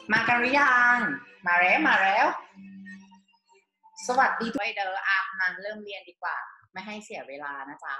มากันหรือยังมาแล้วสวัสดีด้วยเด้ออ่ะมาเริ่มเรียนดีกว่าไม่ให้เสียเวลานะจ๊ะ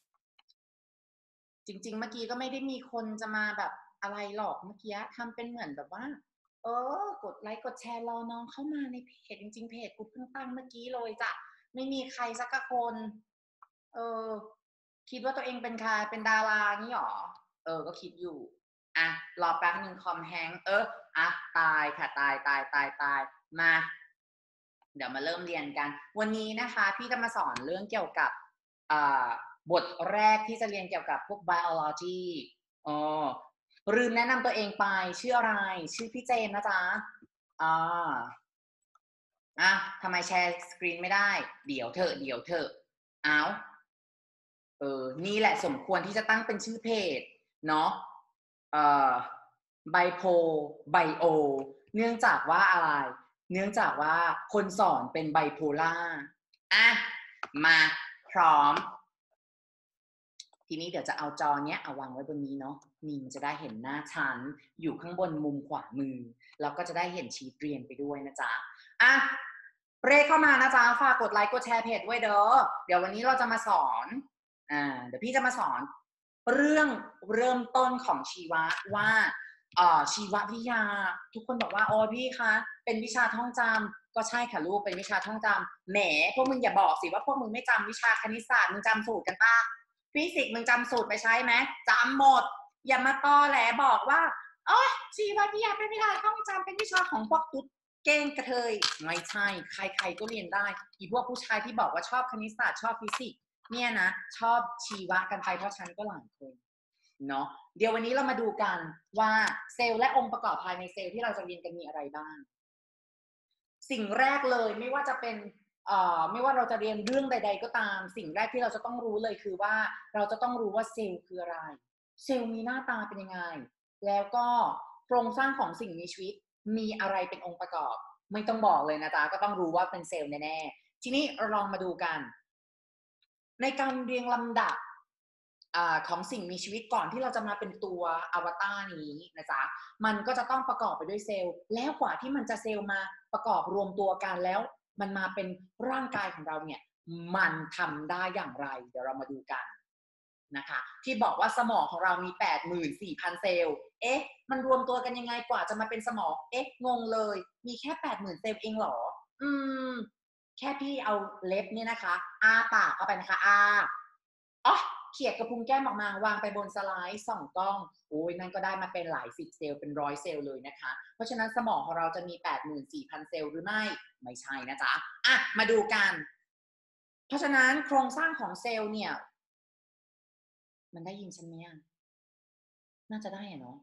จริงๆเมื่อกี้ก็ไม่ได้มีคนจะมาแบบอะไรหรอกเมื่อกี้ทำเป็นเหมือนแบบว่ากดไลค์กดแชร์รอน้องเข้ามาในเพจจริงๆเพจกูเพิ่งตั้งเมื่อกี้เลยจ้ะไม่มีใครสักคนเออคิดว่าตัวเองเป็นใครเป็นดารานี่หรอก็คิดอยู่อ่ะรอแป๊บหนึ่งคอมแฮงอ่ะตายค่ะตายมาเดี๋ยวมาเริ่มเรียนกันวันนี้นะคะพี่จะมาสอนเรื่องเกี่ยวกับบทแรกที่จะเรียนเกี่ยวกับพวก biology อ๋อลืมแนะนำตัวเองไปชื่ออะไรชื่อพี่เจมนะจ๊ะอ่าทำไมแชร์สกรีนไม่ได้เดี๋ยวเถอะเอานี่แหละสมควรที่จะตั้งเป็นชื่อเพจเนาะเอ่อไบโพไบโอเนื่องจากว่าอะไรเนื่องจากว่าคนสอนเป็นไบโพล่ามาพร้อมทีนี้เดี๋ยวจะเอาจอเนี้ยเอาวางไว้บนนี้เนาะนี่มันจะได้เห็นหน้าฉันอยู่ข้างบนมุมขวามือแล้วก็จะได้เห็นชีทเรียนไปด้วยนะจ๊ะเร่เข้ามานะจ๊ะฝากกดไลค์กดแชร์เพจด้วยเด้อเดี๋ยววันนี้เราจะมาสอนเดี๋ยวพี่จะมาสอนเรื่องเริ่มต้นของชีวะว่าชีววิทยาทุกคนบอกว่าโอ้พี่คะเป็นวิชาท่องจำก็ใช่ค่ะลูกเป็นวิชาท่องจำแหมพวกมึงอย่าบอกสิว่าพวกมึงไม่จำวิชาคณิตศาสตร์มึงจำสูตรกันป่ะฟิสิกส์มึงจำสูตรไปใช้ไหมจำหมดอย่ามาตอแหลบอกว่าชีววิทยาเป็นวิชาท่องจำเป็นวิชาของพวกตุ๊ดเก้งกระเทยไม่ใช่ใครๆก็เรียนได้อีพวกผู้ชายที่บอกว่าชอบคณิตศาสตร์ชอบฟิสิกส์เนี่ยนะชอบชีวะกันไปเพราะฉันก็หลายคนเนาะเดี๋ยววันนี้เรามาดูกันว่าเซลล์และองค์ประกอบภายในเซลล์ที่เราจะเรียนกันมีอะไรบ้างสิ่งแรกเลยไม่ว่าจะเป็นไม่ว่าเราจะเรียนเรื่องใดๆก็ตามสิ่งแรกที่เราจะต้องรู้เลยคือว่าเราจะต้องรู้ว่าเซลล์คืออะไรเซลล์มีหน้าตาเป็นยังไงแล้วก็โครงสร้างของสิ่งมีชีวิตมีอะไรเป็นองค์ประกอบไม่ต้องบอกเลยนะจ๊ะก็ต้องรู้ว่าเป็นเซลล์แน่ๆทีนี้เราลองมาดูกันในการเรียงลำดับของสิ่งมีชีวิตก่อนที่เราจะมาเป็นตัวอวตารนี้นะจ๊ะมันก็จะต้องประกอบไปด้วยเซลล์แล้วกว่าที่มันจะเซลล์มาประกอบรวมตัวกันแล้วมันมาเป็นร่างกายของเราเนี่ยมันทำได้อย่างไรเดี๋ยวเรามาดูกันนะคะที่บอกว่าสมองของเรามี 84,000 เซลล์มันรวมตัวกันยังไงกว่าจะมาเป็นสมองงงเลยมีแค่ 80,000 เซลล์เองเหรอแค่พี่เอาเล็บเนี่ยนะคะปากเข้าไปนะคะเขี่ยกระพุ้งแก้มออกมาวางไปบนสไลด์ส่องกล้องโอ้ยนั่นก็ได้มาเป็นหลายสิบเซลล์เป็น100เซลล์เลยนะคะเพราะฉะนั้นสมองของเราจะมี 84,000 เซลล์หรือไม่ใช่นะจ๊ะมาดูกันเพราะฉะนั้นโครงสร้างของเซลล์เนี่ยมันได้ยินฉันไหมน่าจะได้เนาะ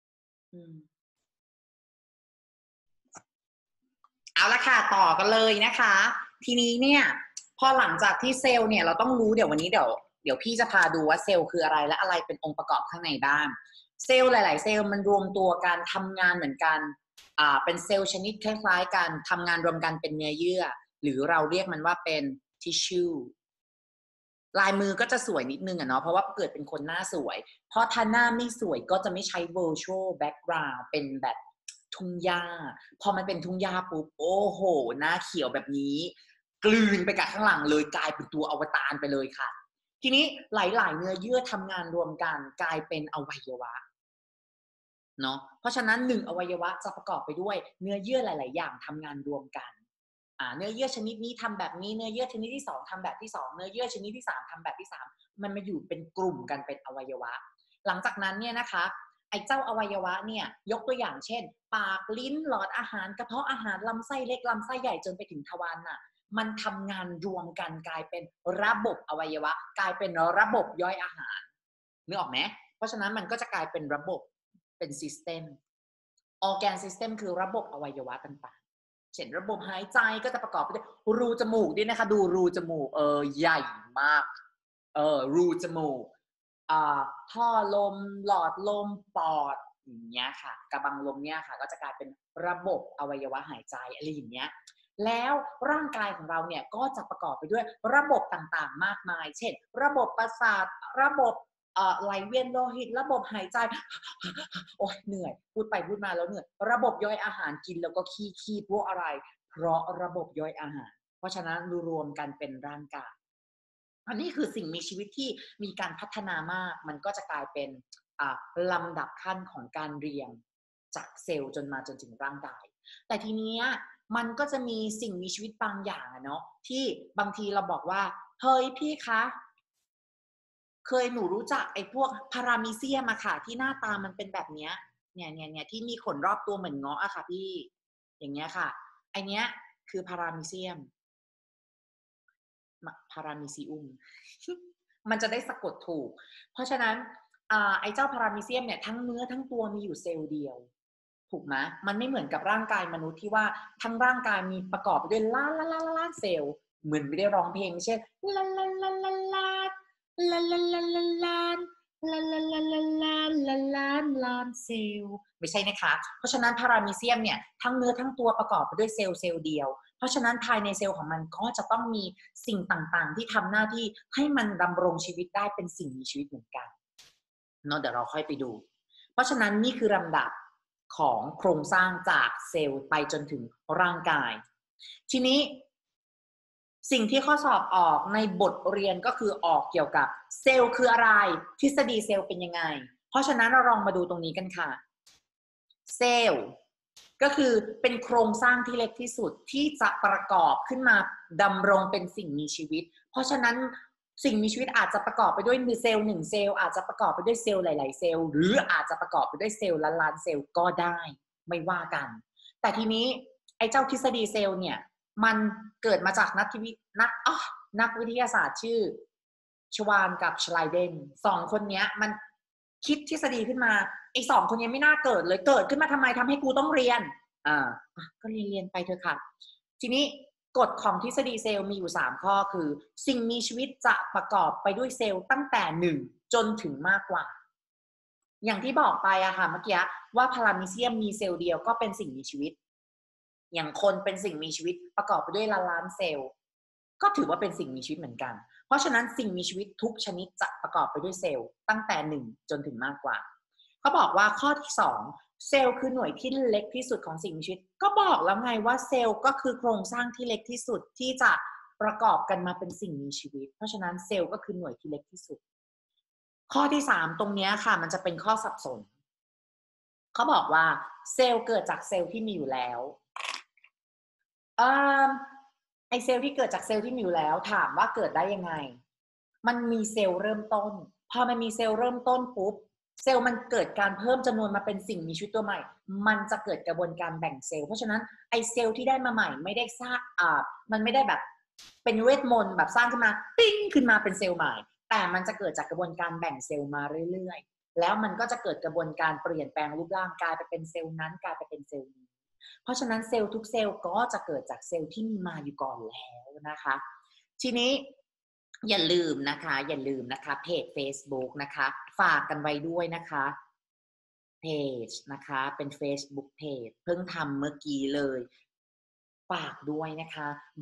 เอาละค่ะต่อกันเลยนะคะทีนี้เนี่ยพอหลังจากที่เซลล์เนี่ยเราต้องรู้เดี๋ยววันนี้เดี๋ยวพี่จะพาดูว่าเซลล์คืออะไรและอะไรเป็นองค์ประกอบข้างในบ้างเซลล์หลายๆเซลล์มันรวมตัวกันทำงานเหมือนกันเป็นเซลล์ชนิดคล้ายๆกันทำงานรวมกันเป็นเนื้อเยื่อหรือเราเรียกมันว่าเป็นทิชชูลายมือก็จะสวยนิดนึงเนาะเพราะว่าเกิดเป็นคนหน้าสวยเพราะถ้าหน้าไม่สวยก็จะไม่ใช้ virtual background เป็นแบบทุ่งหญ้าพอมันเป็นทุ่งหญ้าปุ๊บโอ้โหหน้าเขียวแบบนี้กลืนไปกับข้างหลังเลยกลายเป็นตัวอวตารไปเลยค่ะทีนี้หลายๆเนื้อเยื่อทำงานรวมกันกลายเป็นอวัยวะเนาะเพราะฉะนั้น1อวัยวะจะประกอบไปด้วยเนื้อเยื่อหลายๆอย่างทำงานรวมกันเนื้อเยื่อชนิดนี้ทำแบบนี้เนื้อเยื่อชนิดที่2ทำแบบที่2เนื้อเยื่อชนิดที่3ทำแบบที่3มันมาอยู่เป็นกลุ่มกันเป็นอวัยวะหลังจากนั้นเนี่ยนะคะไอ้เจ้าอวัยวะเนี่ยยกตัวอย่างเช่นปากลิ้นหลอดอาหารกระเพาะอาหารลำไส้เล็กลำไส้ใหญ่จนไปถึงทวารน่ะมันทำงานรวมกันกลายเป็นระบบอวัยวะกลายเป็นระบบย่อยอาหารนึกออกไหมเพราะฉะนั้นมันก็จะกลายเป็นระบบเป็นซิสเต็มออร์แกนซิสเต็มคือระบบอวัยวะต่างๆเช่นระบบหายใจก็จะประกอบไปด้วยรูจมูกด้วยนะคะดูรูจมูกใหญ่มากรูจมูกท่อลมหลอดลมปอดอย่างเงี้ยค่ะกระบังลมเนี่ยค่ะก็จะกลายเป็นระบบอวัยวะหายใจอะไรอย่างเงี้ยแล้วร่างกายของเราเนี่ยก็จะประกอบไปด้วยระบบต่างๆมากมายเช่นระบบประสาทระบบไหลเวียนโลหิตระบบหายใจโอ้ยเหนื่อยพูดไปพูดมาแล้วเหนื่อยระบบย่อยอาหารกินแล้วก็ขี้พวกอะไรเพราะระบบย่อยอาหารเพราะฉะนั้นรวมกันเป็นร่างกายอันนี้คือสิ่งมีชีวิตที่มีการพัฒนามากมันก็จะกลายเป็นลำดับขั้นของการเรียงจากเซลล์จนมาจนถึงร่างกายแต่ทีนี้มันก็จะมีสิ่งมีชีวิตบางอย่างเนาะที่บางทีเราบอกว่าเฮ้ยพี่คะหนูรู้จักไอ้พวกพารามิเซียมอะค่ะที่หน้าตามันเป็นแบบเนี้ยเนี่ยที่มีขนรอบตัวเหมือนเงาะอะค่ะพี่อย่างเงี้ยค่ะไอเนี้ยคือพารามิเซียมพารามิซิอุมมันจะได้สะกดถูกเพราะฉะนั้นไอ้เจ้าพารามิเซียมเนี่ยทั้งเนื้อทั้งตัวมีอยู่เซลล์เดียวถูกไหมมันไม่เหมือนกับร่างกายมนุษย์ที่ว่าทั้งร่างกายมีประกอบไปด้วยล้านเซลล์เหมือนไม่ได้ร้องเพลงเช่นล้านล้านล้านล้านล้านล้านล้านล้านล้านล้านล้านล้านล้านล้านล้านล้านล้านล้านเซลล์ไม่ใช่นะคะเพราะฉะนั้นพารามิเซียมเนี่ยทั้งเนื้อทั้งตัวประกอบไปด้วยเซลล์เดียวเพราะฉะนั้นภายในเซลล์ของมันก็จะต้องมีสิ่งต่างๆที่ทำหน้าที่ให้มันดำรงชีวิตได้เป็นสิ่งมีชีวิตเหมือนกันเนาะเดี๋ยวเราค่อยไปดูเพราะฉะนั้นนี่คือลำดับของโครงสร้างจากเซลล์ไปจนถึงร่างกายทีนี้สิ่งที่ข้อสอบออกในบทเรียนก็คือออกเกี่ยวกับเซลล์คืออะไรทฤษฎีเซลล์เป็นยังไงเพราะฉะนั้นเราลองมาดูตรงนี้กันค่ะเซลล์ก็คือเป็นโครงสร้างที่เล็กที่สุดที่จะประกอบขึ้นมาดำรงเป็นสิ่งมีชีวิตเพราะฉะนั้นสิ่งมีชีวิตอาจจะประกอบไปด้วยเซลล์1เซลล์อาจจะประกอบไปด้วยเซลล์หลายๆเซลล์หรืออาจจะประกอบไปด้วยเซลล์ล้านๆเซลล์ก็ได้ไม่ว่ากันแต่ทีนี้ไอ้เจ้าทฤษฎีเซลล์เนี่ยมันเกิดมาจากนักวิทยาศาสตร์ชื่อชวานกับชไลเดนสองคนนี้มันคิดทฤษฎีขึ้นมาไอ้สองคนนี้ไม่น่าเกิดเลยเกิดขึ้นมาทำไมทำให้กูต้องเรียนก็เรียนไปเถอะค่ะทีนี้กฎของทฤษฎีเซลล์มีอยู่3ข้อคือสิ่งมีชีวิตจะประกอบไปด้วยเซลล์ตั้งแต่1จนถึงมากกว่าอย่างที่บอกไปอะค่ะเมื่อกี้ว่าพารามิเซียมมีเซลล์เดียวก็เป็นสิ่งมีชีวิตอย่างคนเป็นสิ่งมีชีวิตประกอบไปด้วยล้านเซลล์ก็ถือว่าเป็นสิ่งมีชีวิตเหมือนกันเพราะฉะนั้นสิ่งมีชีวิตทุกชนิดจะประกอบไปด้วยเซลล์ตั้งแต่1จนถึงมากกว่าเขาบอกว่าข้อที่2เซลล์คือหน่วยที่เล็กที่สุดของสิ่งมีชีวิตก็บอกแล้วไงว่าเซลล์ก็คือโครงสร้างที่เล็กที่สุดที่จะประกอบกันมาเป็นสิ่งมีชีวิตเพราะฉะนั้นเซลล์ก็คือหน่วยที่เล็กที่สุดข้อที่3ตรงนี้ค่ะมันจะเป็นข้อสับสนเขาบอกว่าเซลล์เกิดจากเซลล์ที่มีอยู่แล้วไอเซลล์ที่เกิดจากเซลล์ที่มีอยู่แล้วถามว่าเกิดได้ยังไงมันมีเซลล์เริ่มต้นพอมันมีเซลล์เริ่มต้นปุ๊บเซลล์มันเกิดการเพิ่มจำนวนมาเป็นสิ่งมีชีวิตตัวใหม่มันจะเกิดกระบวนการแบ่งเซลล์เพราะฉะนั้นไอเซลล์ที่ได้มาใหม่ไม่ได้สร้างมันไม่ได้แบบเป็นเวทมนต์แบบสร้างขึ้นมาปิ้งขึ้นมาเป็นเซลล์ใหม่แต่มันจะเกิดจากกระบวนการแบ่งเซลล์มาเรื่อยๆแล้วมันก็จะเกิดกระบวนการเปลี่ยนแปลงรูปร่างกลายไปเป็นเซลล์นั้นกลายไปเป็นเซลล์นี้เพราะฉะนั้นเซลล์ทุกเซลล์ก็จะเกิดจากเซลล์ที่มีมาอยู่ก่อนแล้วนะคะทีนี้อย่าลืมนะคะเพจ Facebook นะคะฝากกันไว้ด้วยนะคะเพจนะคะเป็น Facebook Page เพิ่งทำเมื่อกี้เลยฝากด้วยนะคะ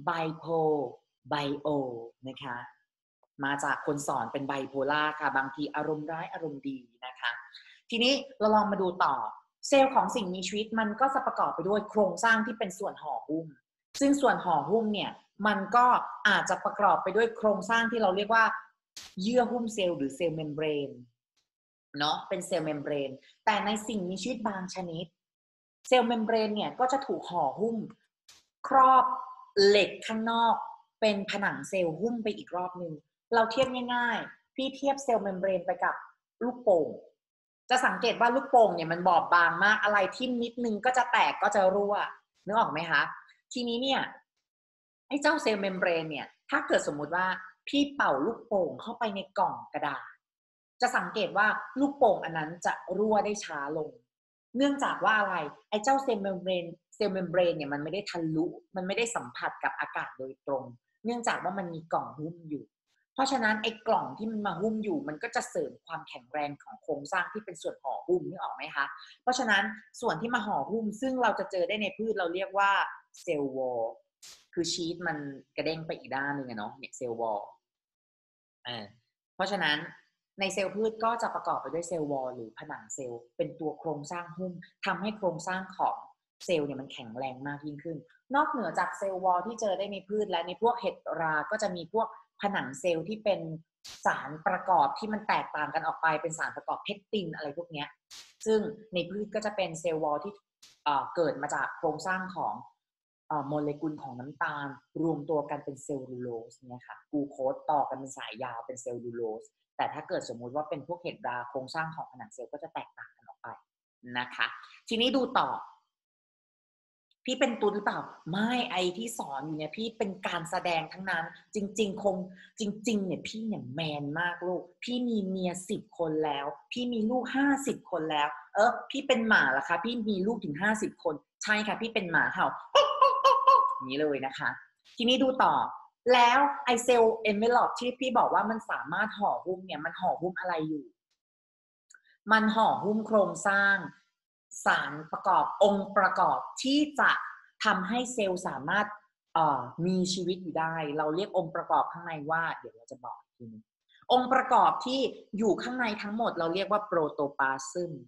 Bio นะคะมาจากคนสอนเป็นไบโพล่าค่ะบางทีอารมณ์ร้ายอารมณ์ดีนะคะทีนี้เราลองมาดูต่อเซลล์ของสิ่งมีชีวิตมันก็จะประกอบไปด้วยโครงสร้างที่เป็นส่วนห่อหุ้มซึ่งส่วนห่อหุ้มเนี่ยมันก็อาจจะประกอบไปด้วยโครงสร้างที่เราเรียกว่าเยื่อหุ้มเซลล์หรือเซลล์เมมเบรนเนาะเป็นเซลล์เมมเบรนแต่ในสิ่งมีชีวิตบางชนิดเซลล์เมมเบรนเนี่ยก็จะถูกห่อหุ้มครอบเหล็กข้างนอกเป็นผนังเซลล์หุ้มไปอีกรอบนึงเราเทียบง่ายๆพี่เทียบเซลล์เมมเบรนไปกับลูกโป่งจะสังเกตว่าลูกโป่งเนี่ยมันบอบบางมากอะไรที่นิดนึงก็จะแตกก็จะรั่วนึกออกไหมคะทีนี้เนี่ยไอ้เจ้าเซลล์เมมเบรนเนี่ยถ้าเกิดสมมุติว่าพี่เป่าลูกโป่งเข้าไปในกล่องกระดาษจะสังเกตว่าลูกโป่งอันนั้นจะรั่วได้ช้าลงเนื่องจากว่าอะไรไอ้เจ้าเซลล์เมมเบรนเนี่ยมันไม่ได้ทะลุมันไม่ได้สัมผัสกับอากาศโดยตรงเนื่องจากว่ามันมีกล่องหุ้มอยู่เพราะฉะนั้นไอ้กล่องที่มันมาหุ้มอยู่มันก็จะเสริมความแข็งแรงของโครงสร้างที่เป็นส่วนห่อหุ้มนึกออกไหมคะเพราะฉะนั้นส่วนที่มาห่อหุ้มซึ่งเราจะเจอได้ในพืชเราเรียกว่าเซลล์วอลคือชีทมันกระเด้งไปอีกด้านหนึ่งอะเนาะเนี่ยเซลล์วอลเพราะฉะนั้นในเซลล์พืชก็จะประกอบไปด้วยเซลล์วอลหรือผนังเซลล์เป็นตัวโครงสร้างหุ้มทำให้โครงสร้างของเซลล์เนี่ยมันแข็งแรงมากยิ่งขึ้นนอกเหนือจากเซลล์วอลที่เจอได้ในพืชและในพวกเห็ดราก็จะมีพวกผนังเซลล์ที่เป็นสารประกอบที่มันแตกต่างกันออกไปเป็นสารประกอบเพคตินอะไรพวกนี้ซึ่งในพืชก็จะเป็นเซลล์วอลที่เกิดมาจากโครงสร้างของโมเลกุลของน้ำตาลรวมตัวกันเป็นเซลลูโลสเนี่ยค่ะกลูโคสต่อกันเป็นสายยาวเป็นเซลลูโลสแต่ถ้าเกิดสมมุติว่าเป็นพวกเห็ดราโครงสร้างของผนังเซลล์ก็จะแตกต่างกันออกไปนะคะทีนี้ดูต่อพี่เป็นตุ๊ดหรือเปล่าไม่ไอที่สอนอยู่เนี่ยพี่เป็นการแสดงทั้งนั้นจริงๆเนี่ยพี่เนี่ยแมนมากลูกพี่มีเมีย10 คนแล้วพี่มีลูก50 คนแล้วพี่เป็นหมาเหรอคะพี่มีลูกถึง50 คนใช่ค่ะพี่เป็นหมาเห่าอย่างนี้เลยนะคะทีนี้ดูต่อแล้วไอเซลล์เอนเวลลอปที่พี่บอกว่ามันสามารถห่อหุ้มเนี่ยมันห่อหุ้มอะไรอยู่มันห่อหุ้มโครงสร้างสารประกอบองค์ประกอบที่จะทำให้เซลล์สามารถมีชีวิตอยู่ได้เราเรียกองค์ประกอบข้างในว่าเดี๋ยวเราจะบอกทีนึงองค์ประกอบที่อยู่ข้างในทั้งหมดเราเรียกว่าโปรโตปลาซึม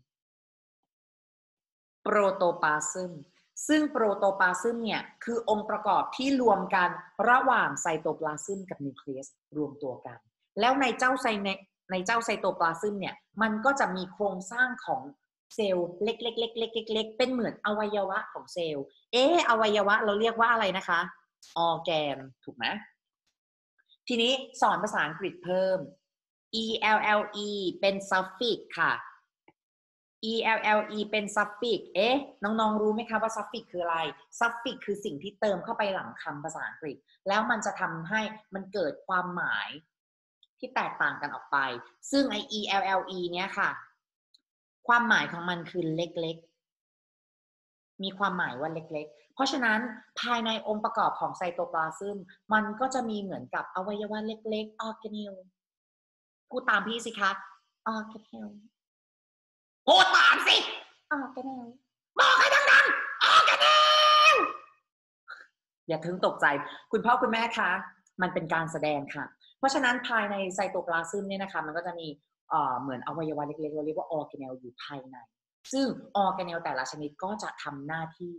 ซึ่งโปรโตปลาซึมเนี่ยคือองค์ประกอบที่รวมกันระหว่างไซโตปลาซึมกับนิวเคลียสรวมตัวกันแล้วในเจ้าไซโตปลาซึมเนี่ยมันก็จะมีโครงสร้างของเซลล์เล็กๆๆๆๆเป็นเหมือนอวัยวะของเซลล์อวัยวะเราเรียกว่าอะไรนะคะออร์แกนถูกไหมทีนี้สอนภาษาอังกฤษเพิ่ม ELLE เป็น suffix ค่ะ ELLE เป็น suffix น้องๆรู้ไหมคะว่า suffix คืออะไร suffix คือสิ่งที่เติมเข้าไปหลังคำภาษาอังกฤษแล้วมันจะทำให้มันเกิดความหมายที่แตกต่างกันออกไปซึ่งไอ้ ELLE เนี้ยค่ะความหมายของมันคือเล็กๆมีความหมายว่าเล็กๆเพราะฉะนั้นภายในองค์ประกอบของไซโตปลาซึมมันก็จะมีเหมือนกับอวัยวะเล็กๆออร์แกเนลพูดตามพี่สิคะออร์แกเนลพูดตามสิออร์แกเนลบอกให้ดังๆออร์แกเนลอย่าถึงตกใจคุณพ่อคุณแม่คะมันเป็นการแสดงค่ะเพราะฉะนั้นภายในไซโตปลาซึมเนี่ยนะคะมันก็จะมีเหมือนอวัยวะเล็กๆเราเรียกว่าออร์แกเนลอยู่ภายในซึ่งออร์แกเนลแต่ละชนิดก็จะทำหน้าที่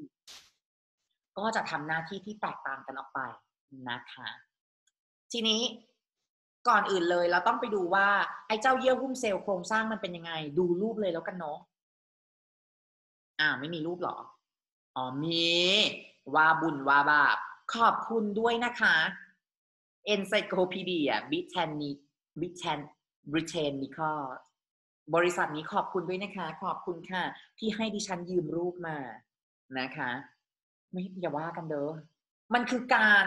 ที่แตกต่างกันออกไปนะคะทีนี้ก่อนอื่นเลยเราต้องไปดูว่าไอ้เจ้าเยื่อหุ้มเซลล์โครงสร้างมันเป็นยังไงดูรูปเลยแล้วกันเนาะไม่มีรูปหรอมีว่าบุญว่าบาปขอบคุณด้วยนะคะ Encyclopedia Britannica บริษัทนี้ขอบคุณด้วยนะคะขอบคุณค่ะที่ให้ดิฉันยืมรูปมานะคะไม่อย่าว่ากันเด้อมันคือการ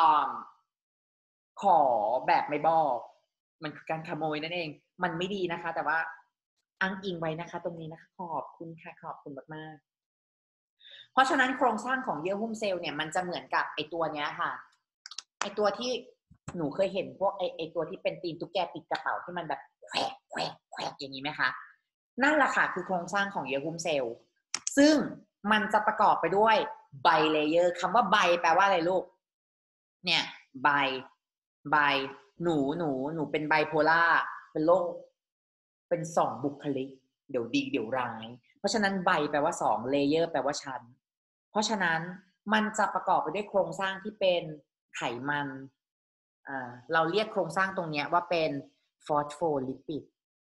ขอแบบไม่บอกมันคือการขโมยนั่นเองมันไม่ดีนะคะแต่ว่าอ้างอิงไว้นะคะตรงนี้นะคะขอบคุณค่ะขอบคุณมากๆเพราะฉะนั้นโครงสร้างของเยื่อหุ้มเซลล์เนี่ยมันจะเหมือนกับไอตัวเนี้ยค่ะไอตัวที่หนูเคยเห็นพวกไอตัวที่เป็นตีนตุ๊กแกติดกระเป๋าที่มันแบบแควกแควกแควกอย่างนี้ไหมคะนั่นแหละค่ะคือโครงสร้างของเยื่อหุ้มเซลล์ซึ่งมันจะประกอบไปด้วยไบเลเยอร์คำว่าไบแปลว่าอะไรลูกเนี่ยไบหนูเป็นไบโพล่าเป็นโรคเป็น2 บุคลิกเดี๋ยวดีเดี๋ยวร้ายเพราะฉะนั้นไบแปลว่า2เลเยอร์แปลว่าชั้นเพราะฉะนั้นมันจะประกอบไปด้วยโครงสร้างที่เป็นไขมันเราเรียกโครงสร้างตรงนี้ว่าเป็นฟอสโฟลิปิด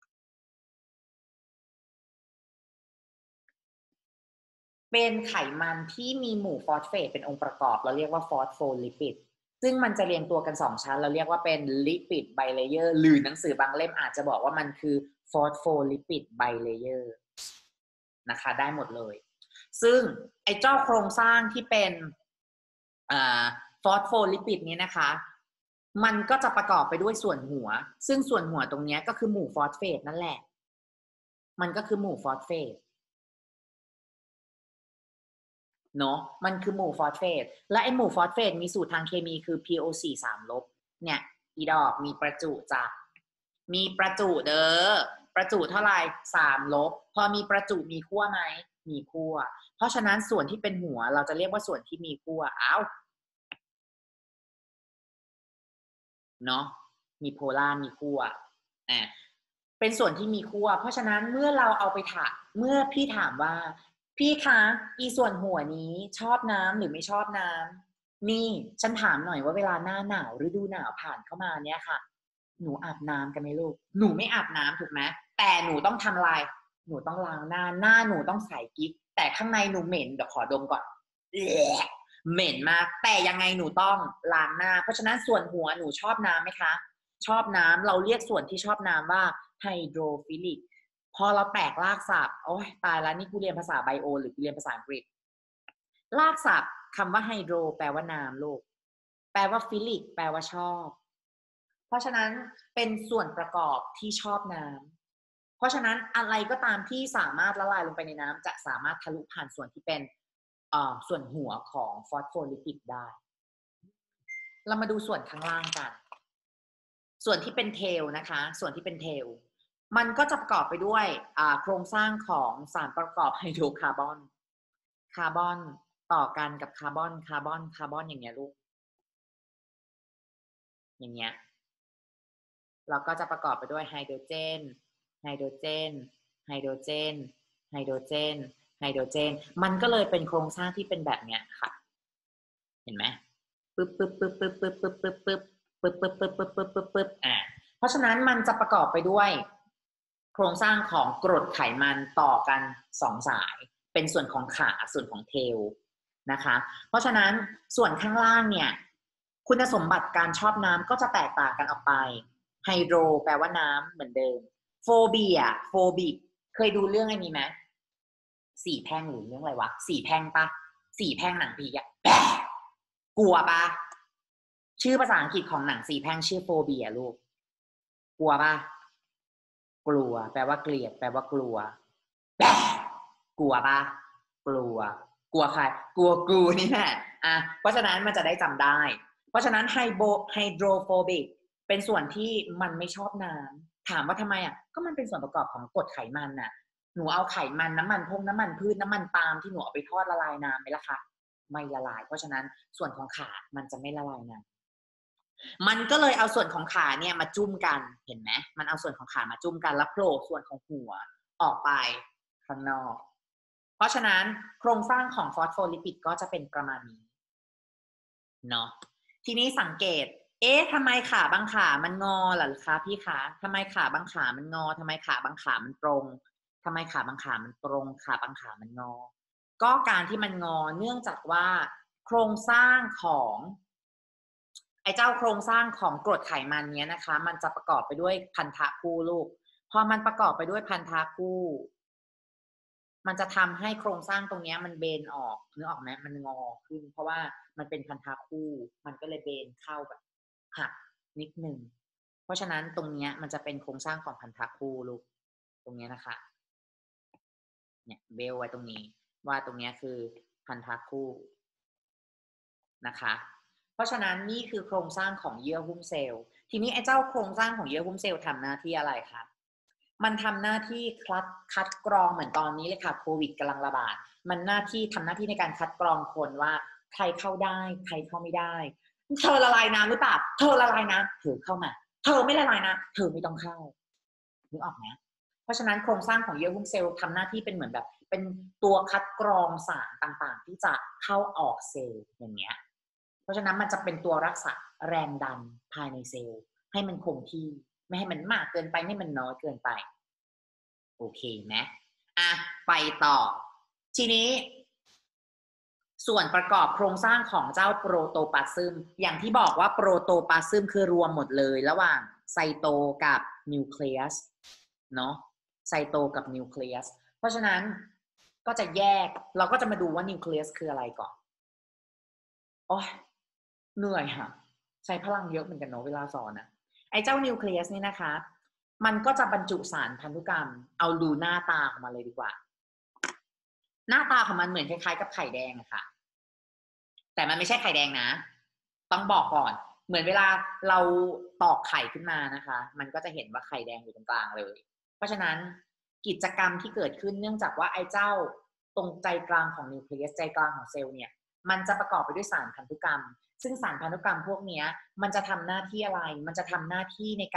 เป็นไขมันที่มีหมู่ฟอสเฟตเป็นองค์ประกอบเราเรียกว่าฟอสโฟลิปิดซึ่งมันจะเรียงตัวกัน2ชั้นเราเรียกว่าเป็นลิปิดไบเลเยอร์หรือหนังสือบางเล่มอาจจะบอกว่ามันคือฟอสโฟลิปิดไบเลเยอร์นะคะได้หมดเลยซึ่งไอ้เจ้าโครงสร้างที่เป็นฟอสโฟลิปิดนี้นะคะมันก็จะประกอบไปด้วยส่วนหัวซึ่งส่วนหัวตรงนี้ก็คือหมู่ฟอสเฟตนั่นแหละมันก็คือหมู่ฟอสเฟตเนาะมันคือหมู่ฟอสเฟตและไอหมู่ฟอสเฟตมีสูตรทางเคมีคือ PO4 3 ลบเนี่ยอีดอกมีประจุจ้ะมีประจุเด้อประจุเท่าไหร่3 ลบพอมีประจุมีขั้วไหมมีขั้วเพราะฉะนั้นส่วนที่เป็นหัวเราจะเรียกว่าส่วนที่มีขั้วเนาะมีโพล่ามีขั้วเป็นส่วนที่มีขั้วเพราะฉะนั้นเมื่อเราเอาไปถามเมื่อพี่ถามว่าพี่คะอีส่วนหัวนี้ชอบน้ำหรือไม่ชอบน้ำนี่ฉันถามหน่อยว่าเวลาหน้าหนาวฤดูหนาวผ่านเข้ามาเนี่ยค่ะหนูอาบน้ำกันไหมลูกหนูไม่อาบน้ำถูกไหมแต่หนูต้องทำอะไรหนูต้องล้างหน้าหนูต้องใส่กิ๊กแต่ข้างในหนูเหม็นเดี๋ยวขอดมก่อนเหม็นมากแต่ยังไงหนูต้องล้างหน้าเพราะฉะนั้นส่วนหัวหนูชอบน้ำไหมคะชอบน้ำเราเรียกส่วนที่ชอบน้ำว่าไฮโดรฟิลิกพอเราแตกรากศัพท์โอ้ยตายแล้วนี่กูเรียนภาษาไบโอหรือกูเรียนภาษาอังกฤษรากศัพท์คำว่าไฮโดรแปลว่าน้ำลูกแปลว่าฟิลิกแปลว่าชอบเพราะฉะนั้นเป็นส่วนประกอบที่ชอบน้ำเพราะฉะนั้นอะไรก็ตามที่สามารถละลายลงไปในน้ำจะสามารถทะลุผ่านส่วนที่เป็นส่วนหัวของฟอสโฟลิปิดได้เรามาดูส่วนข้างล่างกันส่วนที่เป็นเทลนะคะส่วนที่เป็นเทลมันก็จะประกอบไปด้วยโครงสร้างของสารประกอบไฮโดรคาร์บอนคาร์บอนต่อกันกับคาร์บอนคาร์บอนคาร์บอนอย่างเงี้ยลูกอย่างเงี้ยเราก็จะประกอบไปด้วยไฮโดรเจนไฮโดรเจนไฮโดรเจนไฮโดรเจนไฮโดรเจนมันก็เลยเป็นโครงสร้างที่เป็นแบบเนี้ยค่ะเห็นไหมปึ๊บปึ๊บปึ๊บปึ๊บปึ๊บปึ๊บปึ๊บปึ๊บปึ๊บปึ๊บปึ๊บปึ๊บปึ๊บปึ๊บปึ๊บเพราะฉะนั้นมันจะประกอบไปด้วยโครงสร้างของกรดไขมันต่อกัน2 สายเป็นส่วนของขาส่วนของเทลนะคะเพราะฉะนั้นส่วนข้างล่างเนี่ยคุณสมบัติการชอบน้ำก็จะแตกต่างกันออกไปไฮโดรแปลว่าน้ำเหมือนเดิมโฟเบียโฟบิกเคยดูเรื่องไอ้นี้ไหมสี่แพร่งหรือเรื่องอะไรวะสี่แพร่งปะสี่แพร่งหนังผีอะกลัวปะชื่อภาษาอังกฤษของหนังสี่แพร่งชื่อโฟเบียลูกกลัวปะกลัวแปลว่าเกลียดแปลว่ากลัวกลัวปะกลัวกลัวใครกลัวกูนี่แหละเพราะฉะนั้นมันจะได้จำได้เพราะฉะนั้นไฮโดรโฟบิกเป็นส่วนที่มันไม่ชอบน้ำถามว่าทำไมก็มันเป็นส่วนประกอบของกรดไขมันน่ะหนูเอาไขมันน้ำมันน้ำมันพืชน้ำมันปาล์มที่หนูเอาไปทอดละลายน้ำไหมล่ะคะไม่ละลายเพราะฉะนั้นส่วนของขามันจะไม่ละลายน้ำมันก็เลยเอาส่วนของขาเนี่ยมาจุ่มกันเห็นไหมมันเอาส่วนของขามาจุ่มกันแล้วโผล่ส่วนของหัวออกไปข้างนอกเพราะฉะนั้นโครงสร้างของฟอสโฟลิปิดก็จะเป็นประมาณนี้เนาะทีนี้สังเกตทำไมขาบางขามันงอล่ะคะพี่คะทำไมขาบางขามันงอทำไมขาบางขามันตรงทำไมขาบางขามันตรงขาบางขามันงอก็การที่มันงอเนื่องจากว่าโครงสร้างของไอ้เจ้าโครงสร้างของกรดไขมันเนี้ยนะคะมันจะประกอบไปด้วยพันธะคู่ลูกพอมันประกอบไปด้วยพันธะคู่มันจะทำให้โครงสร้างตรงนี้มันเบนออกนึกออกไหมมันงอขึ้นเพราะว่ามันเป็นพันธะคู่มันก็เลยเบนเข้าแบบหักนิดนึงเพราะฉะนั้นตรงนี้มันจะเป็นโครงสร้างของพันธะคู่ลูกตรงนี้นะคะเนี่ยเบลไว้ตรงนี้ว่าตรงนี้คือพันธะคู่นะคะเพราะฉะนั้นนี่คือโครงสร้างของเยื่อหุ้มเซลล์ทีนี้ไอ้เจ้าโครงสร้างของเยื่อหุ้มเซลล์ทำหน้าที่อะไรคะมันทำหน้าที่คัดกรองเหมือนตอนนี้เลยค่ะโควิดกำลังระบาดมันทำหน้าที่ในการคัดกรองคนว่าใครเข้าได้ใครเข้าไม่ได้เธอละลายน้ำหรือเปล่าเธอละลายน้ำเธอเข้ามาเธอไม่ละลายน้ำเธอไม่ต้องเข้านึกออกไหมเพราะฉะนั้นโครงสร้างของเยื่อหุ้มเซลล์ทำหน้าที่เป็นเหมือนแบบเป็นตัวคัดกรองสารต่างๆที่จะเข้าออกเซลล์อย่างเงี้ยเพราะฉะนั้นมันจะเป็นตัวรักษาแรงดันภายในเซลล์ให้มันคงที่ไม่ให้มันมากเกินไปไม่ให้มันน้อยเกินไปโอเคไหมไปต่อทีนี้ส่วนประกอบโครงสร้างของเจ้าโปรโตปลาซึมอย่างที่บอกว่าโปรโตปลาซึมคือรวมหมดเลยระหว่างไซโตกับนิวเคลียสเนาะไซโตกับนิวเคลียสเพราะฉะนั้นก็จะแยกเราก็จะมาดูว่านิวเคลียสคืออะไรก่อนโอ้ยเหนื่อยค่ะใช้พลังเยอะเหมือนกันเนาะเวลาสอนไอ้เจ้านิวเคลียสนี่นะคะมันก็จะบรรจุสารพันธุกรรมเอาดูหน้าตาของมันเลยดีกว่าหน้าตาของมันเหมือนคล้ายๆกับไข่แดงอะค่ะแต่มันไม่ใช่ไข่แดงนะต้องบอกก่อนเหมือนเวลาเราตอกไข่ขึ้นมานะคะมันก็จะเห็นว่าไข่แดงอยู่ตรงกลางเลยเพราะฉะนั้นกิจกรรมที่เกิดขึ้นเนื่องจากว่าไอ้เจ้าตรงใจกลางของนิวเคลียสใจกลางของเซลล์เนี่ยมันจะประกอบไปด้วยสารพันธุกรรมซึ่งสารพันธุกรรมพวกนี้มันจะทำหน้าที่อะไรมันจะทำหน้าที่ในการ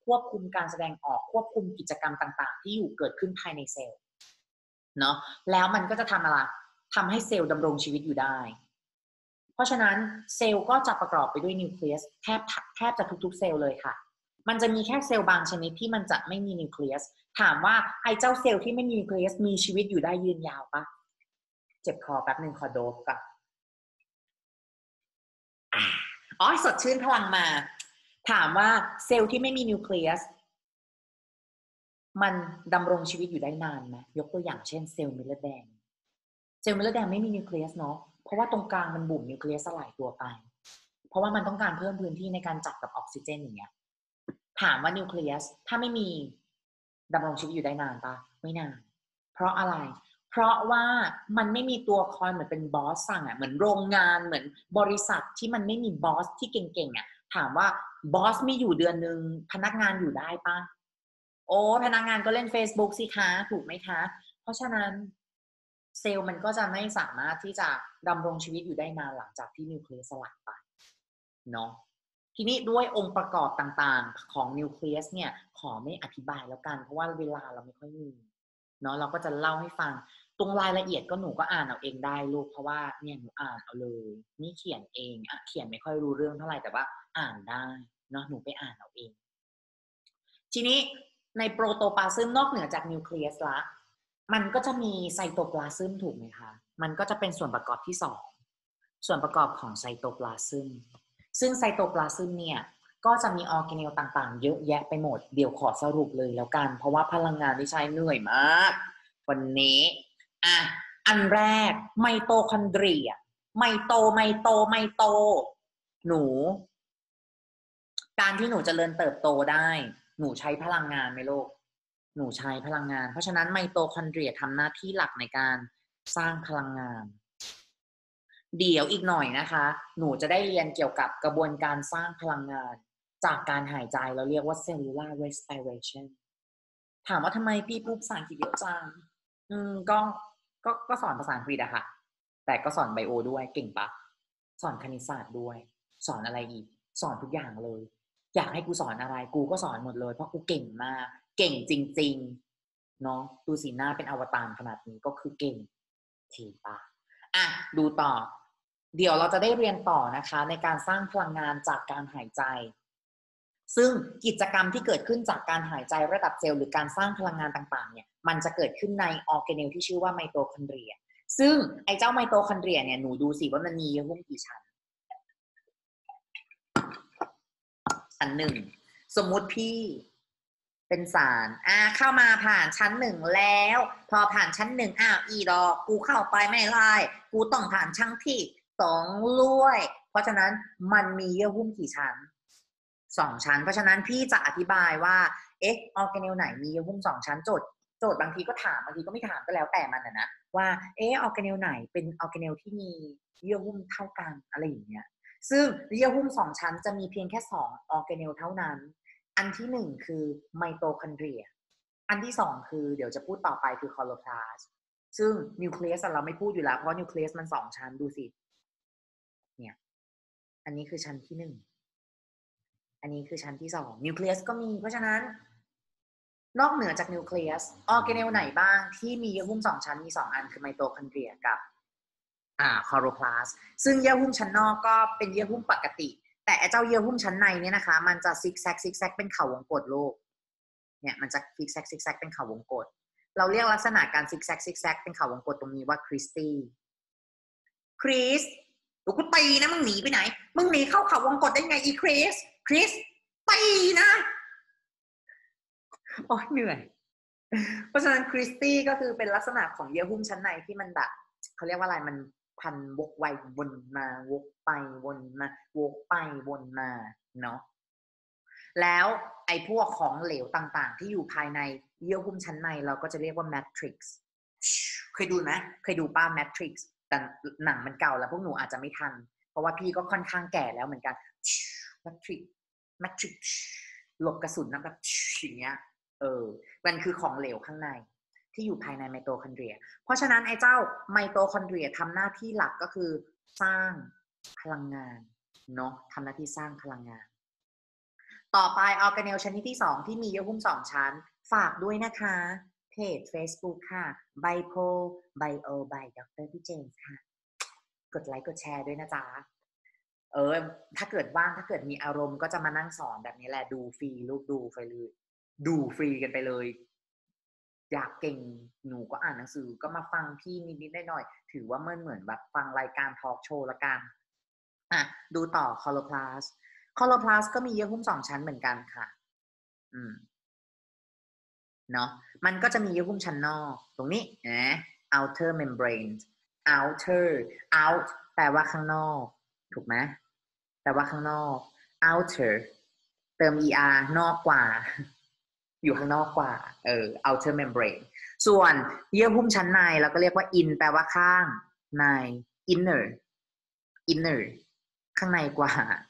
ควบคุมการแสดงออกควบคุมกิจกรรมต่างๆที่อยู่เกิดขึ้นภายในเซลล์เนาะแล้วมันก็จะทำอะไรทำให้เซลล์ดำรงชีวิตอยู่ได้เพราะฉะนั้นเซลล์ก็จะประกอบไปด้วยนิวเคลียสแทบจะทุกๆเซลล์เลยค่ะมันจะมีแค่เซลล์บางชนิดที่มันจะไม่มีนิวเคลียสถามว่าไอ้เจ้าเซลล์ที่ไม่มีนิวเคลียสมีชีวิตอยู่ได้ยืนยาวปะเจ็บคอแป๊บนึงขอโดบก่อนอ๋อสดชื่นพลังมาถามว่าเซลล์ที่ไม่มีนิวเคลียสมันดำรงชีวิตอยู่ได้นานไหมยกตัวอย่างเช่นเซลล์เม็ดเลือดแดงเซลล์เม็ดเลือดแดงไม่มีนิวเคลียสเนาะเพราะว่าตรงกลางมันบุ๋มนิวเคลียสสลายตัวไปเพราะว่ามันต้องการเพิ่มพื้นที่ในการจับกับออกซิเจนอย่างเงี้ยถามว่านิวเคลียสถ้าไม่มีดำรงชีวิตอยู่ได้นานปะไม่นานเพราะอะไรเพราะว่ามันไม่มีตัวคอยเหมือนเป็นบอสสั่งอ่ะเหมือนโรงงานเหมือนบริษัทที่มันไม่มีบอสที่เก่งๆอ่ะถามว่าบอสไม่อยู่เดือนนึงพนักงานอยู่ได้ปะโอ้พนักงานก็เล่น Facebook สิคะถูกไหมคะเพราะฉะนั้นเซลล์มันก็จะไม่สามารถที่จะดำรงชีวิตอยู่ได้นานหลังจากที่นิวเคลียสสลายไปเนาะทีนี้ด้วยองค์ประกอบต่างๆของนิวเคลียสเนี่ยขอไม่อธิบายแล้วกันเพราะว่าเวลาเราไม่ค่อยมีเนาะเราก็จะเล่าให้ฟังตรงรายละเอียดก็หนูก็อ่านเอาเองได้ลูกเพราะว่าเนี่ยหนูอ่านเอาเลยนี่เขียนเองเขียนไม่ค่อยรู้เรื่องเท่าไหร่แต่ว่าอ่านได้เนาะหนูไปอ่านเอาเองทีนี้ในโปรโตปลาซึมนอกเหนือจากนิวเคลียสละมันก็จะมีไซโตปลาซึมถูกไหมคะมันก็จะเป็นส่วนประกอบที่2ส่วนประกอบของไซโตปลาซึมซึ่งไซโตปลาซึมเนี่ยก็จะมีออร์แกเนลต่างๆเยอะแยะไปหมดเดี๋ยวขอสรุปเลยแล้วกันเพราะว่าพลังงานที่ใช้เหนื่อยมากวันนี้อันแรกไมโตคอนเดรียไมโตหนูการที่หนูจเจริญเติบโตได้หนูใช้พลังงานไหมลูกหนูใช้พลังงานเพราะฉะนั้นไมโตคอนเดรียทำหน้าที่หลักในการสร้างพลังงานเดี๋ยวอีกหน่อยนะคะหนูจะได้เรียนเกี่ยวกับกระบวนการสร้างพลังงานจากการหายใจเราเรียกว่า cellular respiration ถามว่าทำไมพี่พูดภาษาอังกฤษเยอะจังก็ก็สอนภาษาอังกฤษอะค่ะแต่ก็สอนไบโอด้วยเก่งปะสอนคณิตศาสตร์ด้วยสอนอะไรอีกสอนทุกอย่างเลยอยากให้กูสอนอะไรกูก็สอนหมดเลยเพราะกูเก่งมากเก่งจริงๆเนาะดูสีหน้าเป็นอวตารขนาดนี้ก็คือเก่งทีปะดูต่อเดี๋ยวเราจะได้เรียนต่อนะคะในการสร้างพลังงานจากการหายใจซึ่งกิจกรรมที่เกิดขึ้นจากการหายใจระดับเซลล์หรือการสร้างพลังงานต่างๆเนี่ยมันจะเกิดขึ้นในออร์แกเนลที่ชื่อว่าไมโตคอนเดรียซึ่งไอ้เจ้าไมโตคอนเดรียเนี่ยหนูดูสิว่ามันมีหุ้มกี่ชั้นชั้นหนึ่งสมมุติพี่เป็นสารเข้ามาผ่านชั้นหนึ่งแล้วพอผ่านชั้นหนึ่งอีดอกกูเข้าไปไม่ได้กูต้องผ่านชั้นที่2ด้วยเพราะฉะนั้นมันมีเยื่อหุ้มกี่ชั้น2 ชั้นเพราะฉะนั้นพี่จะอธิบายว่าออร์แกเนลไหนมีเยื่อหุ้ม2 ชั้นโจทย์บางทีก็ถามบางทีก็ไม่ถามก็แล้วแต่มันนะว่าออร์แกเนลไหนเป็นออร์แกเนลที่มีเยื่อหุ้มเท่ากันอะไรอย่างเงี้ยซึ่งเยื่อหุ้ม2 ชั้นจะมีเพียงแค่2ออร์แกเนลเท่านั้นอันที่1คือไมโตคอนเดรียอันที่2คือเดี๋ยวจะพูดต่อไปคือคลอโรพลาสต์ซึ่งนิวเคลียสเราไม่พูดอยู่แล้วเพราะนิวเคลียสมัน2 ชั้นดูสิเนี่ยอันนี้คือชั้นที่1อันนี้คือชั้นที่2นิวเคลียสก็มีเพราะฉะนั้นนอกเหนือจากนิวเคลียสออร์แกเนลไหนบ้างที่มีเยื่อหุ้ม2 ชั้นมี2 อันคือไมโตคอนเดรียกับคลอโรพลาสต์ซึ่งเยื่อหุ้มชั้นนอกก็เป็นเยื่อหุ้มปกติแต่เจ้าเยื่อหุ้มชั้นในเนี่ยนะคะมันจะซิกแซกเป็นเขาวงกตโลกเนี่ยมันจะซิกแซกเป็นเขาวงกตเราเรียกลักษณะการซิกแซกเป็นเขาวงกตตรงนี้ว่าคริสดูกูตีนะมึงหนีไปไหนมึงหนีเข้าเขาวงกตได้ไงอีคริสตีนะโอ้เหนื่อยเพราะฉะนั้นคริสตี้ก็คือเป็นลักษณะของเยื่อหุ้มชั้นในที่มันแบบเขาเรียกว่าอะไรมันพันวกไปวนมาวกไปวนมาวกไปวนมาเนาะแล้วไอ้พวกของเหลวต่างๆที่อยู่ภายในเยื่อหุ้มชั้นในเราก็จะเรียกว่าแมทริกซ์เคยดูไหมเคยดูป้าแมทริกซ์แต่หนังมันเก่าแล้วพวกหนูอาจจะไม่ทันเพราะว่าพี่ก็ค่อนข้างแก่แล้วเหมือนกันแมทริกซ์หลบกระสุนนะแบบอย่างเงี้ยมันคือของเหลวข้างในที่อยู่ภายในไมโตคอนเดรียเพราะฉะนั้นไอ้เจ้าไมโตคอนเดรียทำหน้าที่หลักก็คือสร้างพลังงานเนาะทำหน้าที่สร้างพลังงานต่อไปออร์แกเนลชนิดที่2ที่มีเยื่อหุ้ม2ชั้นฝากด้วยนะคะเพจ Facebook ค่ะ Bipo Bio by ดรพี่เจมส์ค่ะกดไลค์กดแชร์ด้วยนะจ๊ะถ้าเกิดว่างถ้าเกิดมีอารมณ์ก็จะมานั่งสอนแบบนี้แหละดูฟรีลูกดูไปเลยดูฟรีกันไปเลยอยากเก่งหนูก็อ่านหนังสือก็มาฟังพี่นิดๆหน่อยๆถือว่ามันเหมือนแบบฟังรายการทอล์กโชว์ละกันดูต่อคอโลพลาสก็มีเยื่อหุ้ม2ชั้นเหมือนกันค่ะเนาะมันก็จะมีเยื่อหุ้มชั้นนอกตรงนี้นะ outer membrane outer out แปลว่าข้างนอกถูกไหมแปลว่าข้างนอก outer เติม er นอกกว่าอยู่ข้างนอกกว่าouter membrane ส่วนเยื่อหุ้มชั้นในเราก็เรียกว่า in แปลว่าข้างใน inner ข้างในกว่า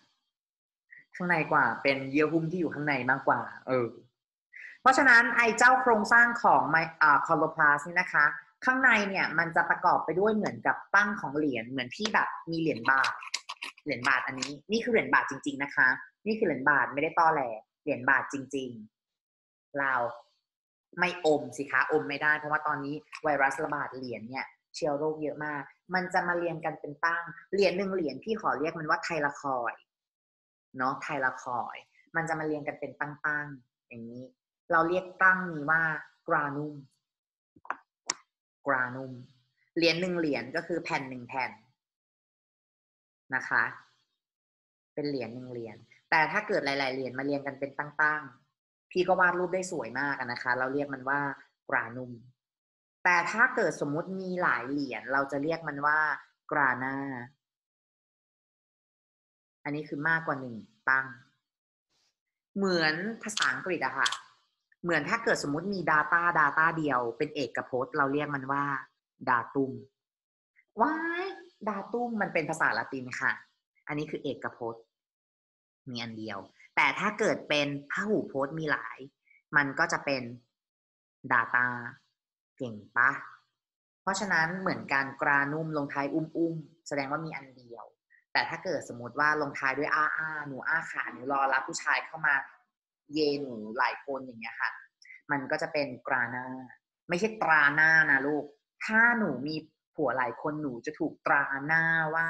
เป็นเยื่อหุ้มที่อยู่ข้างในมากกว่าเพราะฉะนั้นไอ้เจ้าโครงสร้างของคอโลพลาสนี่นะคะข้างในเนี่ยมันจะประกอบไปด้วยเหมือนกับตั้งของเหรียญเหมือนพี่แบบมีเหรียญบาทอันนี้นี่คือเหรียญบาทจริงๆนะคะนี่คือเหรียญบาทไม่ได้ต้อแหลเหรียญบาทจริงๆเราไม่อมสิคะอมไม่ได้เพราะว่าตอนนี้ไวรัสระบาดเหรียญเนี่ยเชื้อโรคเยอะมากมันจะมาเรียงกันเป็นตั้งเหรียญ1เหรียญพี่ขอเรียกมันว่าไทลาคอยเนาะไทลาคอยมันจะมาเรียงกันเป็นตั้งๆอย่างนี้เราเรียกตั้งนี้ว่ากรานุมเหรียญ1เหรียญก็คือแผ่น1แผ่นนะคะเป็นเหรียญ1เหรียญแต่ถ้าเกิดหลายๆเหรียญมาเรียงกันเป็นตั้งๆพี่ก็วาดรูปได้สวยมากนะคะเราเรียกมันว่ากรานุมแต่ถ้าเกิดสมมุติมีหลายเหรียญเราจะเรียกมันว่ากรานาอันนี้คือมากกว่า1ตั้งเหมือนภาษาอังกฤษอะค่ะเหมือนถ้าเกิดสมมุติมี data เดียวเป็นเอกพจน์เราเรียกมันว่า datum ว้าย datum มันเป็นภาษาละตินค่ะอันนี้คือเอกพจน์มีอันเดียวแต่ถ้าเกิดเป็นพหูพจน์มีหลายมันก็จะเป็น data เก่งปะเพราะฉะนั้นเหมือนการกรานุ่มลงท้ายอุ้มแสดงว่ามีอันเดียวแต่ถ้าเกิดสมมติว่าลงท้ายด้วยหนูขาหนูรอรับผู้ชายเข้ามาเยหนูหลายคนอย่างเงี้ยค่ะมันก็จะเป็นกราหน้าไม่ใช่ตราหน้านะลูกถ้าหนูมีผัวหลายคนหนูจะถูกตราหน้าว่า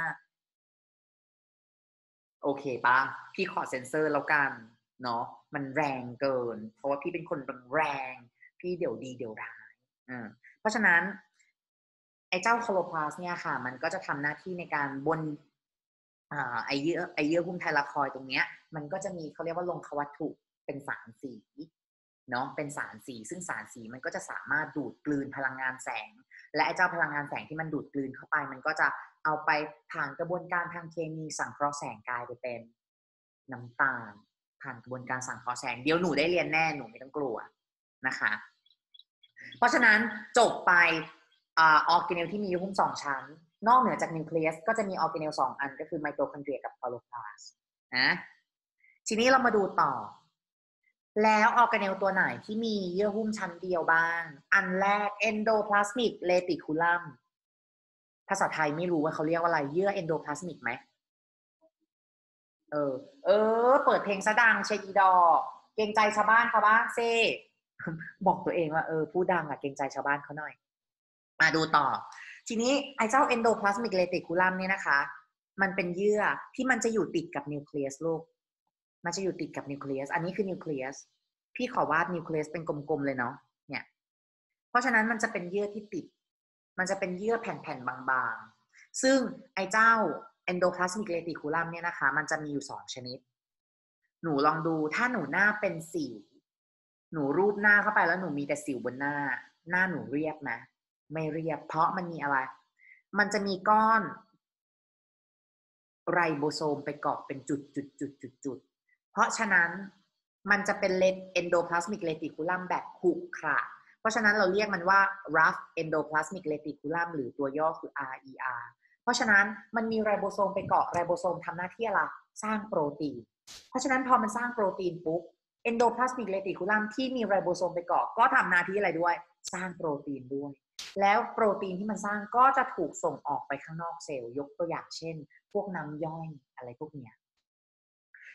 โอเคปะพี่ขอเซ็นเซอร์แล้วกันเนาะมันแรงเกินเพราะว่าพี่เป็นคนแรงพี่เดี๋ยวดีเดี๋ยวร้ายเพราะฉะนั้นไอ้เจ้าโคโลพลาสเนี่ยค่ะมันก็จะทำหน้าที่ในการบนไอเยื่อหุ้มไทลาคอยตรงเนี้ยมันก็จะมีเขาเรียกว่าลงควัตถุเป็นสารสีเนาะเป็นสารสีซึ่งสารสีมันก็จะสามารถดูดกลืนพลังงานแสงและไอ้เจ้าพลังงานแสงที่มันดูดกลืนเข้าไปมันก็จะเอาไปผ่านกระบวนการทางเคมีสังเคราะห์แสงกลายไปเป็นน้ำตาลผ่านกระบวนการสังเคราะห์แสงเดี๋ยวหนูได้เรียนแน่หนูไม่ต้องกลัวนะคะเพราะฉะนั้นจบไปออร์แกเนลที่มีหุ้ม2ชั้นนอกเหนือจากนิวเคลียสก็จะมีออร์แกเนล2อันก็คือไมโทคอนเดรียกับคลอโรพลาสต์นะทีนี้เรามาดูต่อแล้วออร์แกเนลตัวไหนที่มีเยื่อหุ้มชั้นเดียวบ้างอันแรก endoplasmic reticulum ภาษาไทยไม่รู้ว่าเขาเรียกว่าอะไรเยื่อ endoplasmic ไหมเออเปิดเพลงซะดังเชอีดอเกรงใจชาวบ้านเขาบ้างเซ่บอกตัวเองว่าพูดดังอะเกรงใจชาวบ้านเขาหน่อยมาดูต่อทีนี้ไอ้เจ้า endoplasmic reticulum เนี่ยนะคะมันเป็นเยื่อที่มันจะอยู่ติดกับนิวเคลียสลูกมันจะอยู่ติดกับนิวเคลียสอันนี้คือนิวเคลียสพี่ขอวาดนิวเคลียสเป็นกลมๆเลยเนาะเนี่ยเพราะฉะนั้นมันจะเป็นเยื่อที่ติดมันจะเป็นเยื่อแผ่นๆบางๆซึ่งไอ้เจ้า endoplasmic reticulum เนี่ยนะคะมันจะมีอยู่2ชนิดหนูลองดูถ้าหนูหน้าเป็นสิวหนูรูปหน้าเข้าไปแล้วหนูมีแต่สิวบนหน้าหนูเรียบไหมไม่เรียบเพราะมันมีอะไรมันจะมีก้อนไรโบโซมไปเกาะเป็นจุดเพราะฉะนั้นมันจะเป็นendoplasmic reticulum แบบขรุขระเพราะฉะนั้นเราเรียกมันว่า rough endoplasmic reticulum หรือตัวย่อคือ RER เพราะฉะนั้นมันมีไรโบโซมไปเกาะไรโบโซมทำหน้าที่อะไรสร้างโปรตีนเพราะฉะนั้นพอมันสร้างโปรตีนปุ๊บ endoplasmic reticulum ที่มีไรโบโซมไปเกาะก็ทำหน้าที่อะไรด้วยสร้างโปรตีนด้วยแล้วโปรตีนที่มันสร้างก็จะถูกส่งออกไปข้างนอกเซลล์ยกตัวอย่างเช่นพวกน้ำย่อยอะไรพวกเนี้ย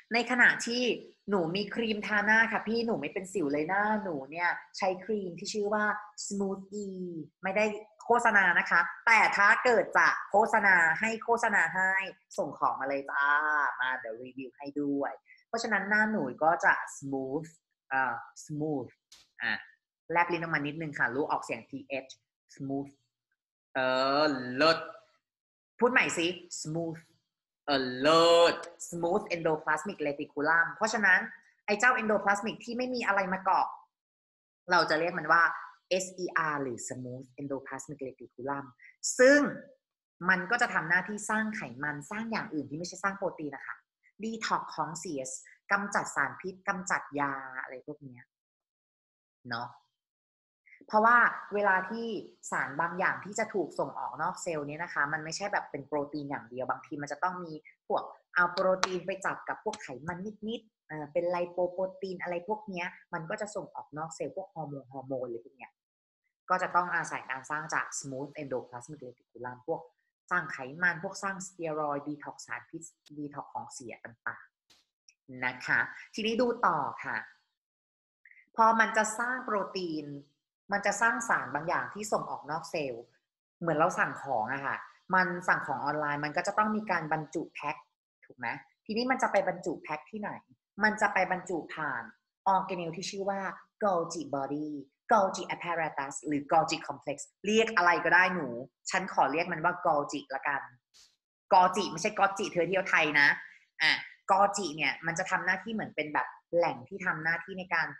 ในขณะที่หนูมีครีมทาหน้าค่ะพี่หนูไม่เป็นสิวเลยหน้าหนูเนี่ยใช้ครีมที่ชื่อว่า Smoothie ไม่ได้โฆษณานะคะแต่ถ้าเกิดจะโฆษณาให้โฆษณาให้ส่งของมาเลยจ้ามาเดี๋ยวรีวิวให้ด้วยเพราะฉะนั้นหน้าหนูก็จะ smooth อ่ะแลบลิ้นออกมานิดนึงค่ะรู้ออกเสียง th smooth เลิศพูดใหม่สิ smoothเลิศ smooth endoplasmic reticulum เพราะฉะนั้นไอ้เจ้า endoplasmic ที่ไม่มีอะไรมาเกาะเราจะเรียกมันว่า SER หรือ smooth endoplasmic reticulum ซึ่งมันก็จะทำหน้าที่สร้างไขมันสร้างอย่างอื่นที่ไม่ใช่สร้างโปรตีนนะคะ detox ของเสียกำจัดสารพิษกำจัดยาอะไรพวกนี้เนาะเพราะว่าเวลาที่สารบางอย่างที่จะถูกส่งออกนอกเซลล์นี้นะคะมันไม่ใช่แบบเป็นโปรตีนอย่างเดียวบางทีมันจะต้องมีพวกเอาโปรตีนไปจับกับพวกไขมันนิดๆเป็นไลโปโปรตีนอะไรพวกนี้มันก็จะส่งออกนอกเซลล์พวกฮอร์โมนอะไรพวกนี้ก็จะต้องอาศัยการสร้างจาก smooth endoplasmic reticulum พวกสร้างไขมันพวกสร้างสเตียรอยด์ดีท็อกสารพิษดีท็อกของเสียต่างๆนะคะทีนี้ดูต่อค่ะพอมันจะสร้างโปรตีนมันจะสร้างสารบางอย่างที่ส่งออกนอกเซลล์เหมือนเราสั่งของอะค่ะมันสั่งของออนไลน์มันก็จะต้องมีการบรรจุแพ็คถูกไหมทีนี้มันจะไปบรรจุแพ็คที่ไหนมันจะไปบรรจุผ่านออร์แกเนลที่ชื่อว่า Golgi Body Golgi Apparatus หรือ Golgi Complex เรียกอะไรก็ได้หนูฉันขอเรียกมันว่า Golgi ละกัน Golgi ไม่ใช่ Golgi เธอเที่ยวไทยนะGolgi เนี่ยมันจะทำหน้าที่เหมือนเป็นแบบแหล่งที่ทำหน้าที่ในการ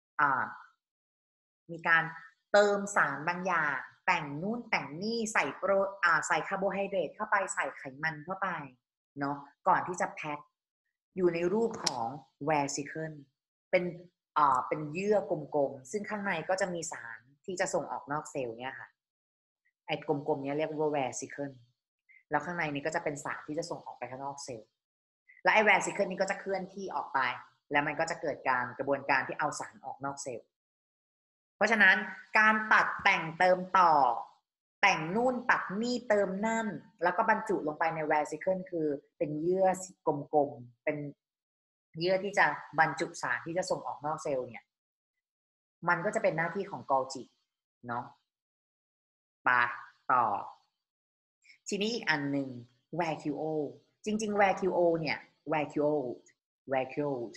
มีการเติมสารบางอย่างแต่งนู่นแต่งนี่ใส่ใส่คาร์โบไฮเดรตเข้าไปใส่ไขมันเข้าไปเนาะก่อนที่จะแพ็คอยู่ในรูปของ vesicle เป็นเป็นเยื่อกลมๆซึ่งข้างในก็จะมีสารที่จะส่งออกนอกเซลล์เนี่ยค่ะไอ้กลมๆนี้เรียกว่า vesicle แล้วข้างในนี้ก็จะเป็นสารที่จะส่งออกไปข้างนอกเซลล์และไอ้ vesicle นี้ก็จะเคลื่อนที่ออกไปแล้วมันก็จะเกิดการกระบวนการที่เอาสารออกนอกเซลล์เพราะฉะนั้นการตัดแต่งเติมต่อแต่งนู่นตัดนี่เติมนั่นแล้วก็บรรจุลงไปใน vesicle คือเป็นเยื่อกลมๆเป็นเยื่อที่จะบรรจุสารที่จะส่งออกนอกเซลล์เนี่ยมันก็จะเป็นหน้าที่ของ Golgi เนาะไปต่อทีนี้อีกอันหนึ่ง vacuole จริงๆ vacuole เนี่ย vacuole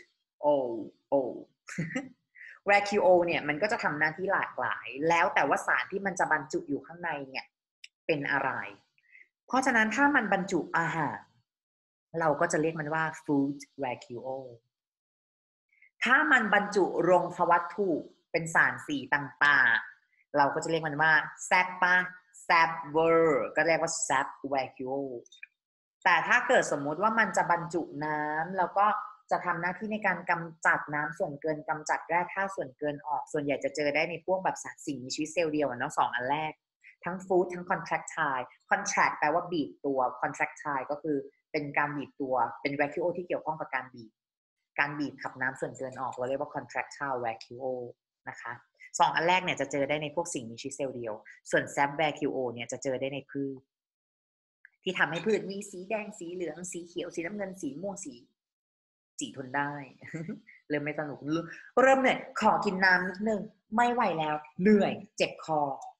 vacuole เนี่ยมันก็จะทำหน้าที่หลากหลายแล้วแต่ว่าสารที่มันจะบรรจุอยู่ข้างในเนี่ยเป็นอะไรเพราะฉะนั้นถ้ามันบรรจุอาหารเราก็จะเรียกมันว่า food vacuole ถ้ามันบรรจุลงวัตถุเป็นสารสีต่างๆเราก็จะเรียกมันว่า sapper ก็เรียกว่า sap vacuole แต่ถ้าเกิดสมมุติว่ามันจะบรรจุน้ำแล้วก็จะทำหน้าที่ในการกำจัดน้ำส่วนเกินกำจัดแร่ธาตุส่วนเกินออกส่วนใหญ่จะเจอได้ในพวกแบบสิ่งมีชีวิตเซลล์เดียวเนาะ2 อันแรกทั้ง food ทั้ง contractile contract แปลว่าบีบตัว contractile ก็คือเป็นการบีบตัวเป็น vacuole ที่เกี่ยวข้องกับการบีบขับน้ำส่วนเกินออกเราเรียกว่า contractile vacuole นะคะ2 อันแรกเนี่ยจะเจอได้ในพวกสิ่งมีชีวิตเซลล์เดียวส่วน sap vacuole เนี่ยจะเจอได้ในพืชที่ทำให้พืชมีสีแดงสีเหลืองสีเขียวสีน้ำเงินสีม่วงสีทนได้ เริ่มไม่สนุกเริ่มเนี่ยขอกินน้ำนิดนึงไม่ไหวแล้วเหนื่อยเจ็บคอ